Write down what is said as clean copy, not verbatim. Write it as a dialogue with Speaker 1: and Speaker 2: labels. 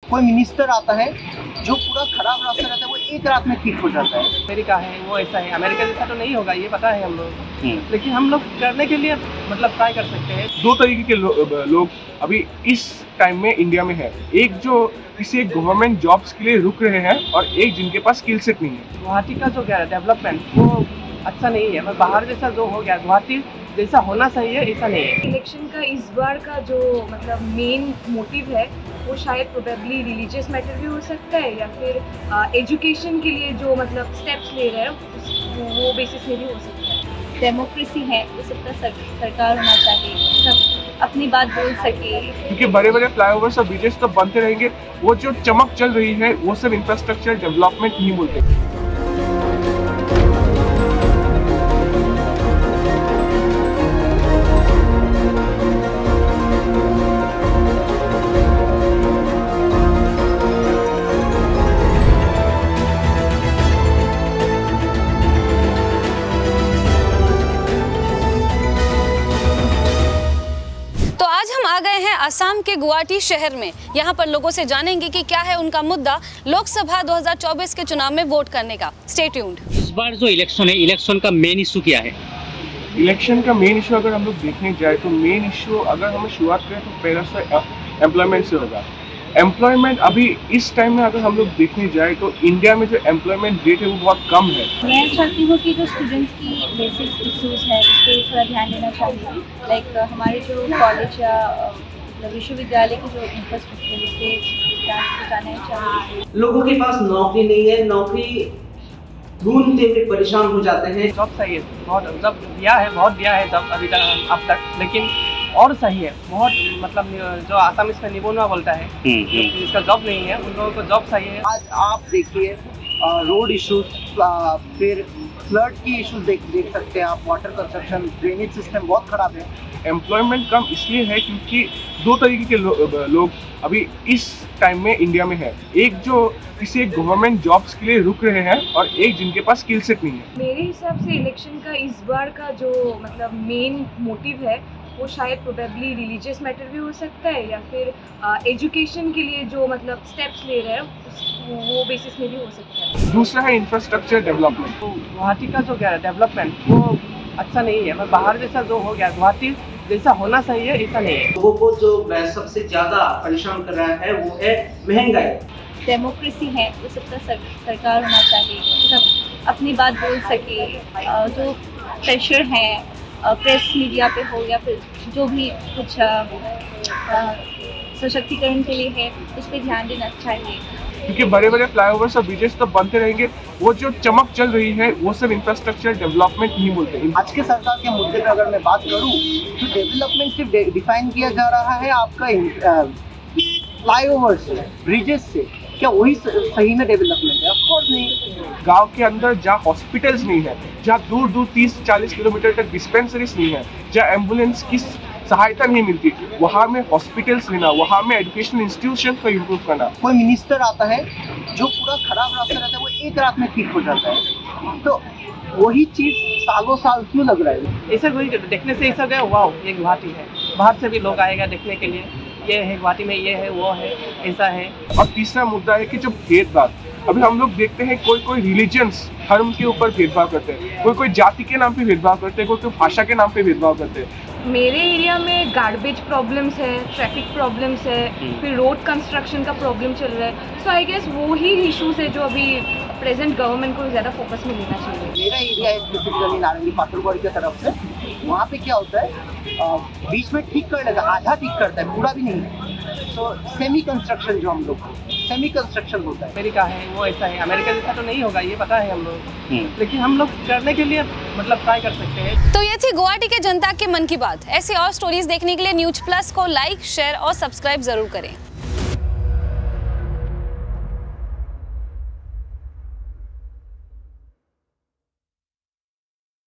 Speaker 1: कोई मिनिस्टर आता है जो पूरा खराब रास्ता रहता है वो एक रात में ठीक हो जाता है।
Speaker 2: अमेरिका है वो ऐसा है, अमेरिका जैसा तो नहीं होगा ये पता है हम लोग, लेकिन हम लोग करने के लिए मतलब ट्राई कर सकते हैं।
Speaker 3: दो तरीके के लोग अभी इस टाइम में इंडिया में है, एक जो किसी गवर्नमेंट जॉब्स के लिए रुक रहे हैं और एक जिनके पास स्किल सेट नहीं है।
Speaker 2: गुवाहाटी का जो क्या डेवलपमेंट वो अच्छा नहीं है, बाहर जैसा जो हो गया गुवाहाटी जैसा होना चाहिए ऐसा नहीं है।
Speaker 4: इलेक्शन का इस बार का जो मतलब मेन मोटिव है वो शायद प्रोबेबली रिलीजियस मैटर भी हो सकता है या फिर एजुकेशन के लिए जो मतलब स्टेप्स ले रहे हैं वो बेसिस में भी हो सकता है।
Speaker 5: डेमोक्रेसी है तो सबका सरकार होना चाहिए, सब अपनी बात बोल सके,
Speaker 3: क्योंकि बड़े बड़े फ्लाईओवर्स और ब्रिजेस तो बनते रहेंगे, वो जो चमक चल रही है वो सब इंफ्रास्ट्रक्चर डेवलपमेंट नहीं बोलते।
Speaker 6: असम के गुवाहाटी शहर में। यहाँ पर लोगों से जानेंगे कि क्या है उनका मुद्दा लोकसभा 2024 के चुनाव में वोट करने का। Stay tuned.
Speaker 7: इस बार जो इलेक्शन है, इलेक्शन का मेन इशू क्या है?
Speaker 3: इलेक्शन का मेन इशू अगर हम लोग देखने जाए तो मेन इशू अगर हमें शुरुआत करें तो पहला से एम्प्लॉयमेंट से होगा। एम्प्लॉयमेंट अभी इस टाइम में अगर हम लोग देखने जाए तो इंडिया में जो एम्प्लॉयमेंट रेट है वो बहुत कम है।
Speaker 5: मैं चाहती हूँ कि जो स्टूडेंट्स की बेसिक इश्यूज है उस पर थोड़ा ध्यान देना चाहिए। लाइक हमारे जो कॉलेज या विश्वविद्यालय की जो इंफ्रास्ट्रक्चर उस पर ध्यान जाना चाहिए।
Speaker 8: लोगों के पास नौकरी नहीं है, नौकरी ढूंढते हुए परेशान हो जाते हैं।
Speaker 2: जॉब सही है, बहुत जब दिया है, बहुत दिया है जब अभी तक अब तक, लेकिन और सही है बहुत, मतलब जो आसाम इसमें निबोनुआ बोलता है जिसका जॉब नहीं है उन लोगों को जॉब सही है।
Speaker 1: आज आप देखिए रोड इश्यूज, फिर फ्लड की इश्यूज देख सकते हैं आप, वाटर कंस्ट्रक्शन, ड्रेनेज सिस्टम बहुत खराब है।
Speaker 3: एम्प्लॉयमेंट कम इसलिए है क्योंकि दो तरीके के लोग अभी इस टाइम में इंडिया में है, एक जो किसी गवर्नमेंट जॉब्स के लिए रुक रहे हैं और एक जिनके पास स्किल सेट नहीं है।
Speaker 4: मेरे हिसाब से इलेक्शन का इस बार का जो मतलब मेन मोटिव है वो शायद प्रोबेबली रिलीजियस मैटर भी हो सकता है या फिर एजुकेशन के लिए जो मतलब स्टेप्स ले रहे हैं वो बेसिस में भी हो सकता है।
Speaker 3: दूसरा है इंफ्रास्ट्रक्चर डेवलपमेंट।
Speaker 2: तो गुवाहाटी का जो क्या डेवलपमेंट वो अच्छा नहीं है, बाहर जैसा जो हो गया गुवाहाटी जैसा होना चाहिए ऐसा नहीं है।
Speaker 8: लोगों को जो सबसे ज्यादा परेशान कर रहा है वो है महंगाई।
Speaker 5: डेमोक्रेसी है तो सबका सरकार होना चाहिए, सब अपनी बात बोल सके, जो प्रेशर है प्रेस मीडिया पे हो या फिर जो भी कुछ सशक्तिकरण के लिए है उस पर ध्यान देना चाहिए।
Speaker 3: क्योंकि बड़े बड़े फ्लाईओवर्स और ब्रिजेस तो बनते रहेंगे, वो जो चमक चल रही है वो सब इंफ्रास्ट्रक्चर डेवलपमेंट नहीं बोलते।
Speaker 1: आज के सरकार के मुद्दे पे अगर मैं बात करूं तो डेवलपमेंट सिर्फ डिफाइन किया जा रहा है आपका फ्लाईओवर से, ब्रिजेस से। क्या वही सही में डेवलपमेंट है? ऑफ कोर्स नहीं।
Speaker 3: गांव के अंदर जहाँ हॉस्पिटल्स नहीं है, जहाँ दूर दूर 30-40 किलोमीटर तक डिस्पेंसरीज नहीं है, जहाँ एम्बुलेंस की सहायता नहीं मिलती, वहाँ में हॉस्पिटल्स लेना, वहाँ में एजुकेशनल इंस्टीट्यूशन को इम्प्रूव करना।
Speaker 1: कोई मिनिस्टर आता है जो पूरा खराब रास्ता रहता है वो एक रात में ठीक हो जाता है, तो वही चीज सालों साल क्यों लग रहा है?
Speaker 2: ऐसा कोई देखने से ऐसा गया वाओ ये गुवाहाटी है, बाहर से भी लोग आएगा देखने के लिए, ये है गुवाहाटी में, ये है वो है ऐसा है।
Speaker 3: और तीसरा मुद्दा है कि जो भेदभाव अभी हम लोग देखते हैं, कोई रिलीजन्स धर्म के ऊपर भेदभाव करते हैं, कोई जाति के नाम पे भेदभाव करते हैं, कोई भाषा के नाम पे भेदभाव करते हैं।
Speaker 4: मेरे एरिया में गार्बेज प्रॉब्लम्स है, ट्रैफिक प्रॉब्लम्स है, फिर रोड कंस्ट्रक्शन का प्रॉब्लम चल रहा है। सो आई गेस वो ही इश्यूज है जो अभी प्रेजेंट गवर्नमेंट को ज़्यादा फोकस में लेना चाहिए।
Speaker 1: मेरा एरिया है स्पेसिफिकली नारंगी पाथरगढ़ की तरफ से, वहाँ पे क्या होता है बीच में ठीक कर लेगा, आधा ठीक करता है, पूरा भी नहीं। तो सेमी कंस्ट्रक्शन जो हम लोग सेमी कंस्ट्रक्शन होता है।
Speaker 2: अमेरिका है वो ऐसा है, अमेरिका जैसा तो नहीं होगा ये पता है हम लोग, लेकिन हम लोग करने के लिए मतलब ट्राई कर सकते हैं।
Speaker 6: तो ये थी गुवाहाटी के जनता के मन की बात। ऐसी और स्टोरीज देखने के लिए न्यूज प्लस को लाइक, शेयर और सब्सक्राइब जरूर करें।